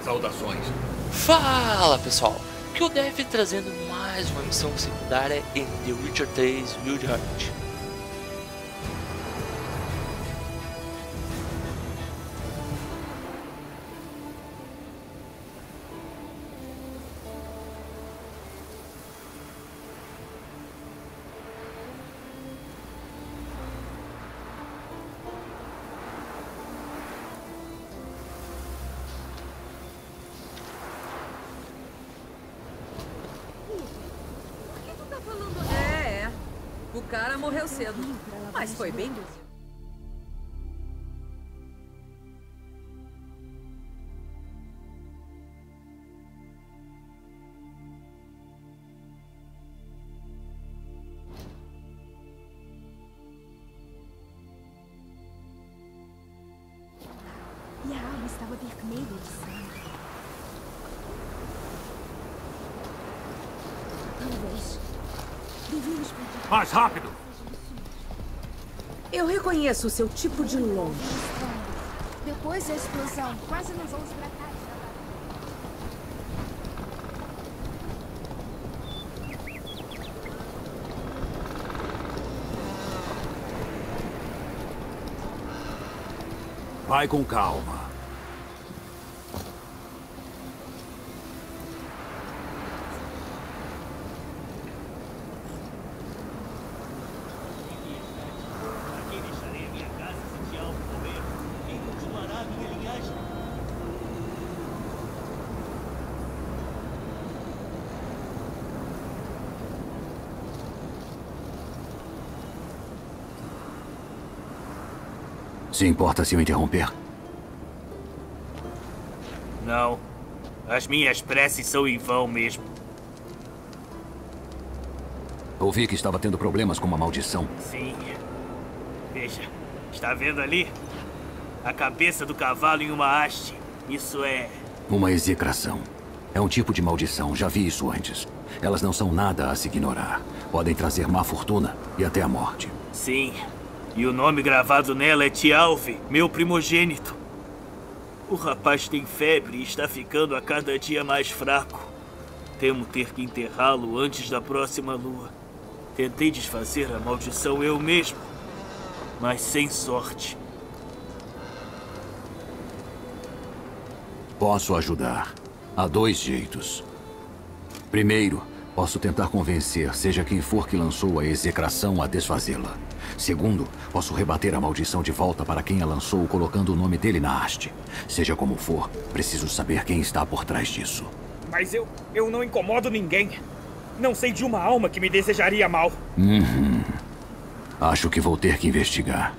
Saudações. Fala pessoal, que o Def trazendo mais uma missão secundária em The Witcher 3 Wild Hunt. O cara morreu cedo, mas foi bem doido. E a alma estava vermelha de sangue. Talvez devíamos pedir. Mais rápido! Eu reconheço o seu tipo de longe. Depois da explosão, quase nos 11 pra cá. Vai com calma. Aqui deixarei a minha casa se Tialvo morrer. Quem continuará a minha linhagem? Se importa se eu interromper? Não. As minhas preces são em vão mesmo. Ouvi que estava tendo problemas com uma maldição. Sim. Veja, está vendo ali? A cabeça do cavalo em uma haste. Isso é... Uma execração. É um tipo de maldição, já vi isso antes. Elas não são nada a se ignorar. Podem trazer má fortuna e até a morte. Sim. E o nome gravado nela é Tialve, meu primogênito. O rapaz tem febre e está ficando a cada dia mais fraco. Temo ter que enterrá-lo antes da próxima lua. Tentei desfazer a maldição eu mesmo, mas sem sorte. Posso ajudar. Há dois jeitos. Primeiro, posso tentar convencer seja quem for que lançou a execração a desfazê-la. Segundo, posso rebater a maldição de volta para quem a lançou colocando o nome dele na haste. Seja como for, preciso saber quem está por trás disso. Mas eu não incomodo ninguém. Não sei de uma alma que me desejaria mal. Acho que vou ter que investigar.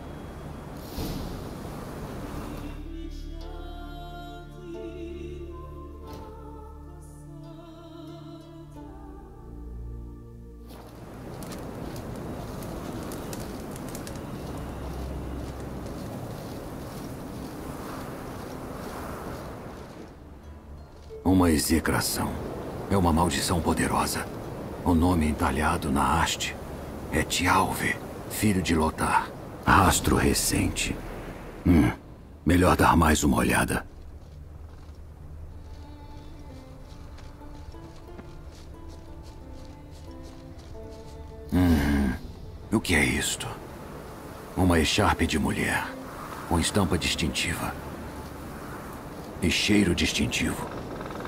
Uma execração. É uma maldição poderosa. O nome entalhado na haste é Tialve, filho de Lothar. Rastro recente. Melhor dar mais uma olhada. O que é isto? Uma echarpe de mulher, com estampa distintiva e cheiro distintivo.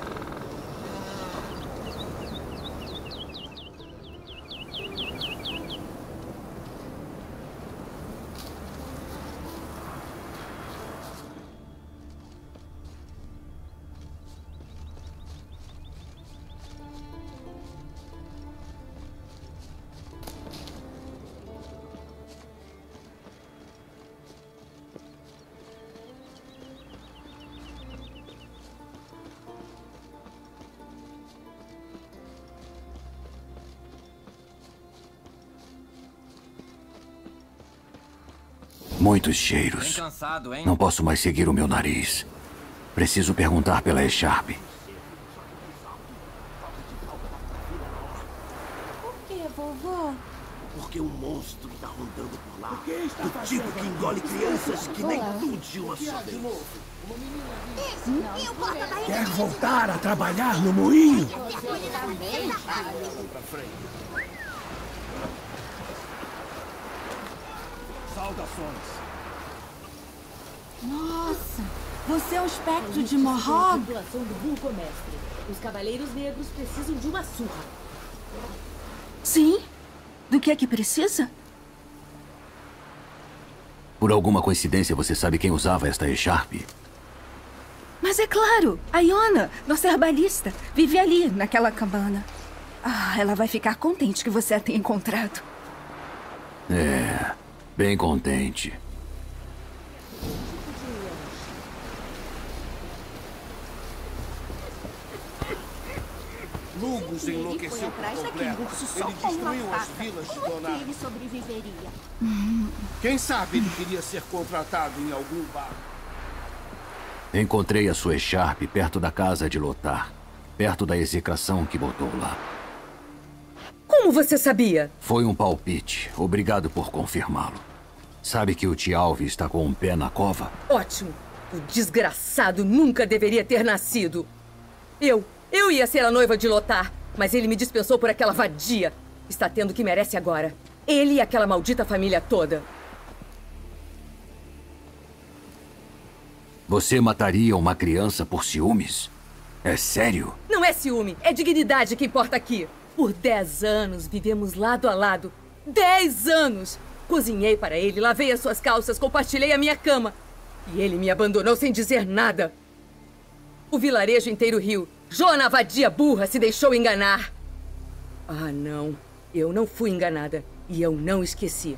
Muitos cheiros. Bem cansado, hein? Não posso mais seguir o meu nariz. Preciso perguntar pela echarpe. Por que, vovó? porque um monstro está rondando por lá. O tipo que engole crianças que nem tu de uma só vez. Quer voltar a trabalhar no moinho? Saudações. Nossa, você é um espectro de Morrog? Tripulação do Burgomestre. Os Cavaleiros Negros precisam de uma surra. Sim. Do que é que precisa? Por alguma coincidência, você sabe quem usava esta echarpe? Mas é claro, a Iona, nossa herbalista, vive ali, naquela cabana. Ah, ela vai ficar contente que você a tenha encontrado. É, bem contente. Lugos enlouqueceu por completo. Ele destruiu as vilas de Donar. Ele sobreviveria. Quem sabe ele queria ser contratado em algum bar. Encontrei a sua echarpe perto da casa de Lothar. Perto da execração que botou lá. Como você sabia? Foi um palpite. Obrigado por confirmá-lo. Sabe que o Tialvi está com um pé na cova? Ótimo. O desgraçado nunca deveria ter nascido. Eu ia ser a noiva de Lothar, mas ele me dispensou por aquela vadia. Está tendo o que merece agora. Ele e aquela maldita família toda. Você mataria uma criança por ciúmes? É sério? Não é ciúme, é dignidade que importa aqui. Por 10 anos vivemos lado a lado. 10 anos! Cozinhei para ele, lavei as suas calças, compartilhei a minha cama. E ele me abandonou sem dizer nada. O vilarejo inteiro riu. Jona, vadia burra, se deixou enganar. Ah, não. Eu não fui enganada. E eu não esqueci.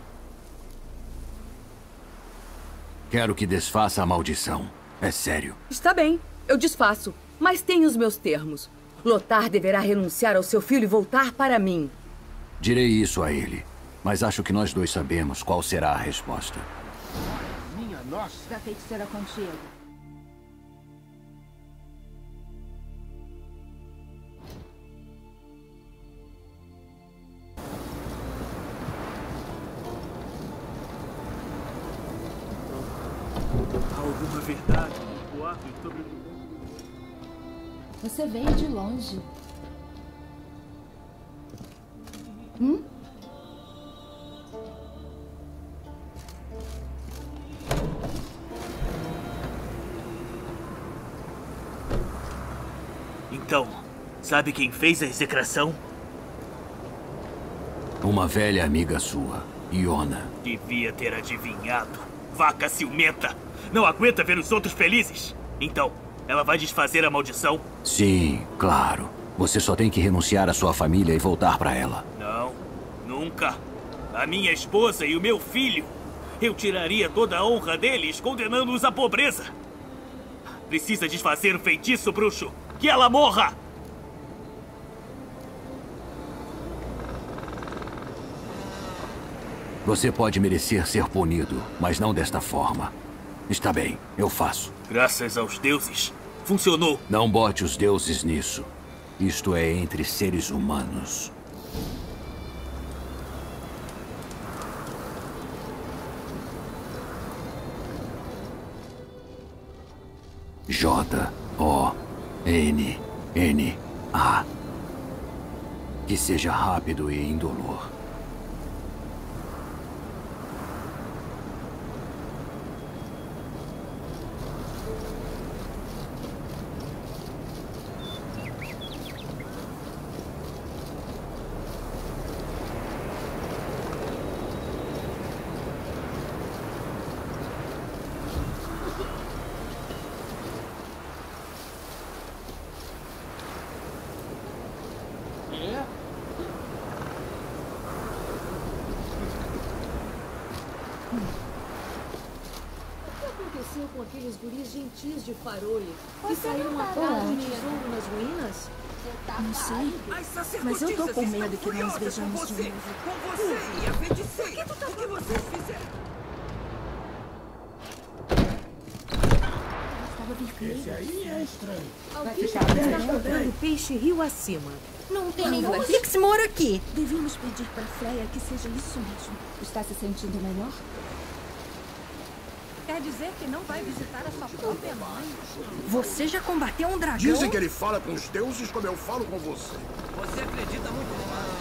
Quero que desfaça a maldição. É sério. Está bem, eu desfaço. Mas tem os meus termos. Lothar deverá renunciar ao seu filho e voltar para mim. Direi isso a ele. Mas acho que nós dois sabemos qual será a resposta. Minha nossa. Da feiticeira contigo. Há alguma verdade no boato sobre... Você veio de longe. Então, sabe quem fez a execração? Uma velha amiga sua, Iona. Devia ter adivinhado. Vaca ciumenta! Não aguenta ver os outros felizes? Então, ela vai desfazer a maldição? Sim, claro. Você só tem que renunciar à sua família e voltar para ela. Não, nunca. A minha esposa e o meu filho. Eu tiraria toda a honra deles, condenando-os à pobreza. Precisa desfazer o feitiço, bruxo. Que ela morra! Você pode merecer ser punido, mas não desta forma. Está bem, eu faço. Graças aos deuses, funcionou. Não bote os deuses nisso. Isto é entre seres humanos. J-O-N-N-A. Que seja rápido e indolor. Com aqueles guris gentis de Farole que saíram atrás de tesouro nas ruínas? Não sei, mas eu tô com medo que nós vejamos de novo. Com você e a feiticeira. O que vocês fizeram? Estava brincando. Esse aí é estranho. Alguém está encontrando peixe rio acima. Não tem nenhum Pix moro aqui. Devíamos pedir para Freya que seja isso mesmo. Está se sentindo melhor? Quer dizer que não vai visitar a sua própria mãe? Você já combateu um dragão? Dizem que ele fala com os deuses como eu falo com você. Você acredita muito demais.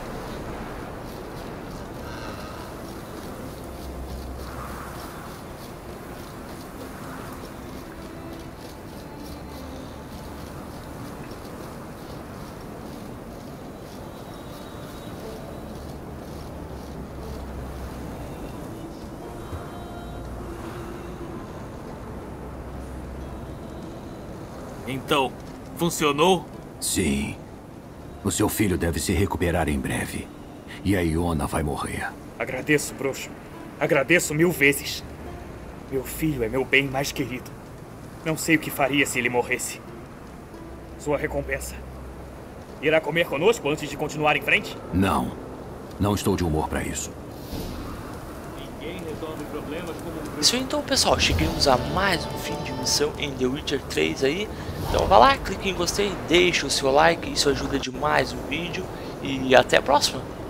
Então, funcionou? Sim. O seu filho deve se recuperar em breve. E a Iona vai morrer. Agradeço, bruxo. Agradeço 1000 vezes. Meu filho é meu bem mais querido. Não sei o que faria se ele morresse. Sua recompensa. Irá comer conosco antes de continuar em frente? Não. Não estou de humor para isso. Ninguém resolve problemas como Isso então, pessoal, chegamos a mais um fim de missão em The Witcher 3 aí. Então vai lá, clique em gostei, deixa o seu like, isso ajuda demais o vídeo e até a próxima.